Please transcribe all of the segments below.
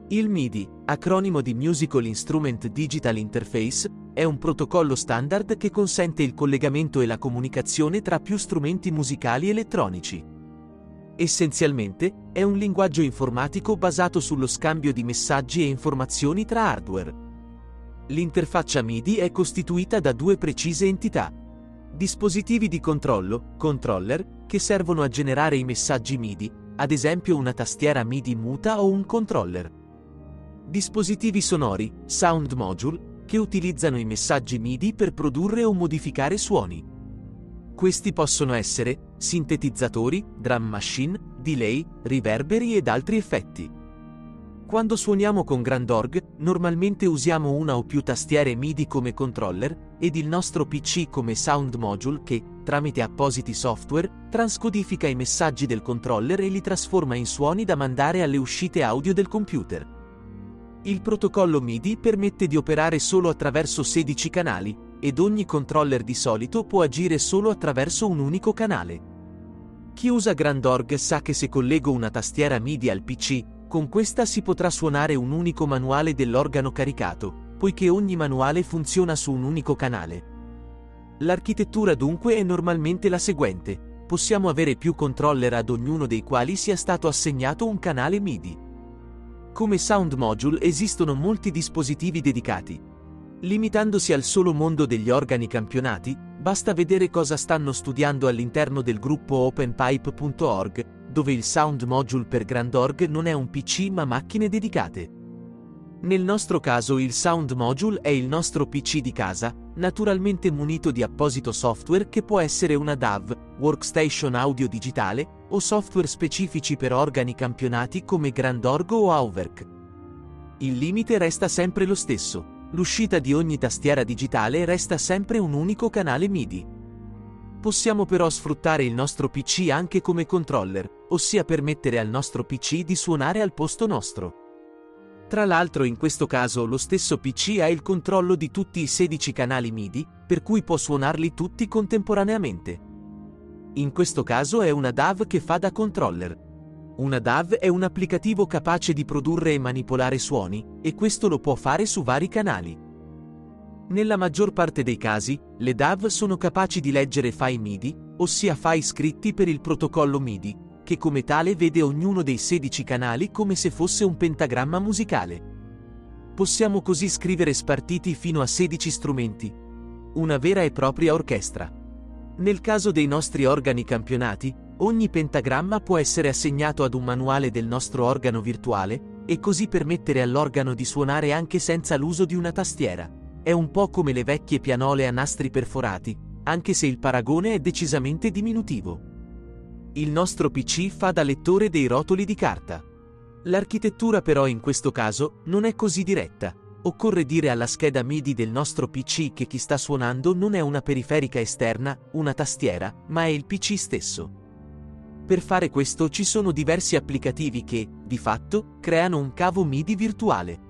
Il MIDI, acronimo di Musical Instrument Digital Interface, è un protocollo standard che consente il collegamento e la comunicazione tra più strumenti musicali elettronici. Essenzialmente, è un linguaggio informatico basato sullo scambio di messaggi e informazioni tra hardware. L'interfaccia MIDI è costituita da due precise entità. Dispositivi di controllo, controller, che servono a generare i messaggi MIDI, ad esempio una tastiera MIDI muta o un controller. Dispositivi sonori, sound module, che utilizzano i messaggi MIDI per produrre o modificare suoni. Questi possono essere sintetizzatori, drum machine, delay, riverberi ed altri effetti. Quando suoniamo con Grandorg, normalmente usiamo una o più tastiere MIDI come controller ed il nostro PC come sound module che, tramite appositi software, transcodifica i messaggi del controller e li trasforma in suoni da mandare alle uscite audio del computer. Il protocollo MIDI permette di operare solo attraverso 16 canali, ed ogni controller di solito può agire solo attraverso un unico canale. Chi usa Grandorg sa che se collego una tastiera MIDI al PC, con questa si potrà suonare un unico manuale dell'organo caricato, poiché ogni manuale funziona su un unico canale. L'architettura dunque è normalmente la seguente: possiamo avere più controller ad ognuno dei quali sia stato assegnato un canale MIDI. Come sound module esistono molti dispositivi dedicati. Limitandosi al solo mondo degli organi campionati, basta vedere cosa stanno studiando all'interno del gruppo openpipe.org, dove il sound module per Grandorg non è un PC ma macchine dedicate. Nel nostro caso il sound module è il nostro PC di casa, naturalmente munito di apposito software che può essere una DAW, workstation audio digitale, o software specifici per organi campionati come Grandorg o Auwerk. Il limite resta sempre lo stesso. L'uscita di ogni tastiera digitale resta sempre un unico canale MIDI. Possiamo però sfruttare il nostro PC anche come controller, ossia permettere al nostro PC di suonare al posto nostro. Tra l'altro in questo caso lo stesso PC ha il controllo di tutti i 16 canali MIDI, per cui può suonarli tutti contemporaneamente. In questo caso è una DAW che fa da controller. Una DAW è un applicativo capace di produrre e manipolare suoni, e questo lo può fare su vari canali. Nella maggior parte dei casi, le DAW sono capaci di leggere file MIDI, ossia file scritti per il protocollo MIDI, che come tale vede ognuno dei 16 canali come se fosse un pentagramma musicale. Possiamo così scrivere spartiti fino a 16 strumenti. Una vera e propria orchestra. Nel caso dei nostri organi campionati, ogni pentagramma può essere assegnato ad un manuale del nostro organo virtuale, e così permettere all'organo di suonare anche senza l'uso di una tastiera. È un po' come le vecchie pianole a nastri perforati, anche se il paragone è decisamente diminutivo. Il nostro PC fa da lettore dei rotoli di carta. L'architettura però in questo caso non è così diretta. Occorre dire alla scheda MIDI del nostro PC che chi sta suonando non è una periferica esterna, una tastiera, ma è il PC stesso. Per fare questo ci sono diversi applicativi che, di fatto, creano un cavo MIDI virtuale.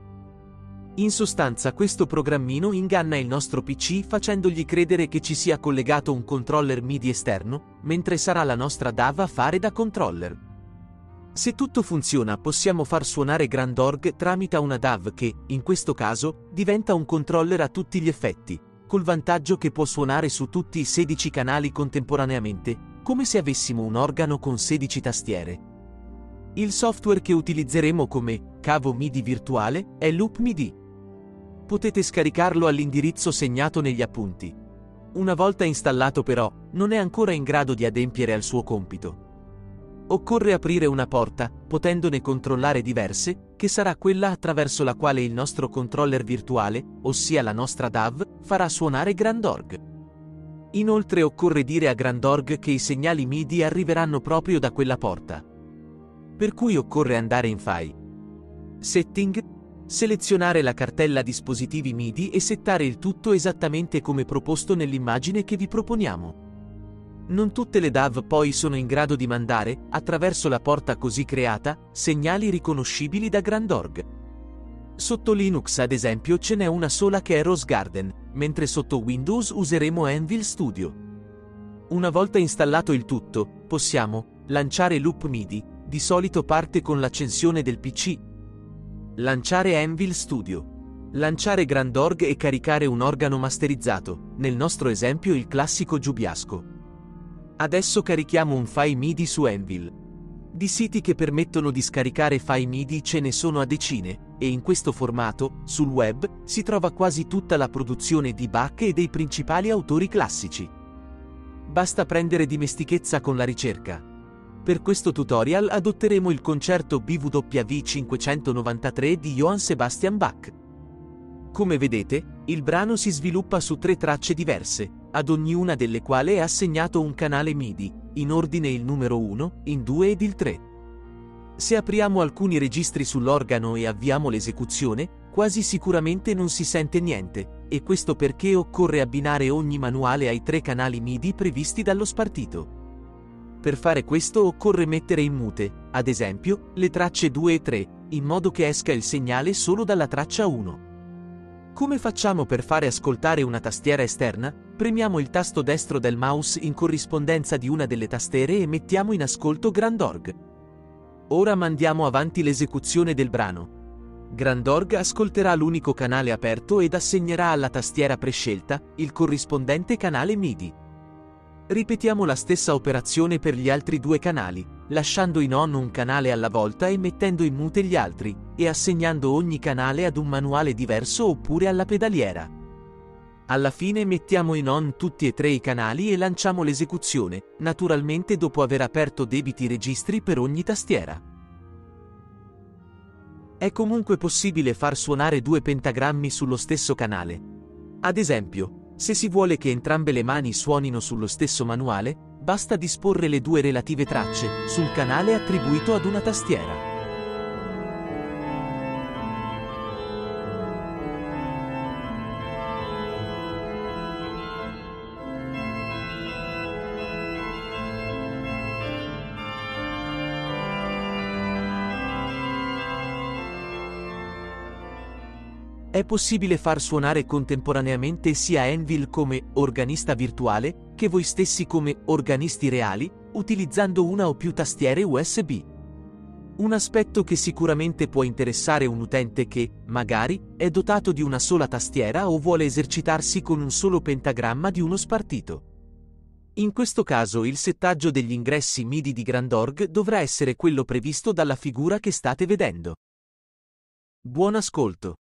In sostanza questo programmino inganna il nostro PC facendogli credere che ci sia collegato un controller MIDI esterno, mentre sarà la nostra DAW a fare da controller. Se tutto funziona possiamo far suonare Grandorg tramite una DAW che, in questo caso, diventa un controller a tutti gli effetti, col vantaggio che può suonare su tutti i 16 canali contemporaneamente, come se avessimo un organo con 16 tastiere. Il software che utilizzeremo come cavo MIDI virtuale è Loop MIDI. Potete scaricarlo all'indirizzo segnato negli appunti. Una volta installato però, non è ancora in grado di adempiere al suo compito. Occorre aprire una porta, potendone controllare diverse, che sarà quella attraverso la quale il nostro controller virtuale, ossia la nostra DAW, farà suonare Grandorg. Inoltre occorre dire a Grandorg che i segnali MIDI arriveranno proprio da quella porta. Per cui occorre andare in File, Setting, selezionare la cartella dispositivi MIDI e settare il tutto esattamente come proposto nell'immagine che vi proponiamo. Non tutte le DAW poi sono in grado di mandare, attraverso la porta così creata, segnali riconoscibili da Grandorg. Sotto Linux ad esempio ce n'è una sola che è Rose Garden, mentre sotto Windows useremo Anvil Studio. Una volta installato il tutto, possiamo lanciare Loop MIDI, di solito parte con l'accensione del PC. Lanciare Anvil Studio. Lanciare Grandorg e caricare un organo masterizzato, nel nostro esempio il classico Giubiasco. Adesso carichiamo un file MIDI su Anvil. Di siti che permettono di scaricare file MIDI ce ne sono a decine, e in questo formato, sul web, si trova quasi tutta la produzione di Bach e dei principali autori classici. Basta prendere dimestichezza con la ricerca. Per questo tutorial adotteremo il concerto BWV 593 di Johann Sebastian Bach. Come vedete, il brano si sviluppa su 3 tracce diverse, ad ognuna delle quali è assegnato un canale MIDI, in ordine il numero 1, il 2 ed il 3. Se apriamo alcuni registri sull'organo e avviamo l'esecuzione, quasi sicuramente non si sente niente, e questo perché occorre abbinare ogni manuale ai 3 canali MIDI previsti dallo spartito. Per fare questo occorre mettere in mute, ad esempio, le tracce 2 e 3, in modo che esca il segnale solo dalla traccia 1. Come facciamo per fare ascoltare una tastiera esterna? Premiamo il tasto destro del mouse in corrispondenza di una delle tastiere e mettiamo in ascolto Grandorg. Ora mandiamo avanti l'esecuzione del brano. Grandorg ascolterà l'unico canale aperto ed assegnerà alla tastiera prescelta il corrispondente canale MIDI. Ripetiamo la stessa operazione per gli altri 2 canali, lasciando in on un canale alla volta e mettendo in mute gli altri, e assegnando ogni canale ad un manuale diverso oppure alla pedaliera. Alla fine mettiamo in on tutti e 3 i canali e lanciamo l'esecuzione, naturalmente dopo aver aperto debiti registri per ogni tastiera. È comunque possibile far suonare 2 pentagrammi sullo stesso canale. Ad esempio, se si vuole che entrambe le mani suonino sullo stesso manuale, basta disporre le 2 relative tracce sul canale attribuito ad una tastiera. È possibile far suonare contemporaneamente sia Anvil come organista virtuale, che voi stessi come organisti reali, utilizzando una o più tastiere USB. Un aspetto che sicuramente può interessare un utente che, magari, è dotato di una sola tastiera o vuole esercitarsi con un solo pentagramma di uno spartito. In questo caso il settaggio degli ingressi MIDI di Grandorg dovrà essere quello previsto dalla figura che state vedendo. Buon ascolto!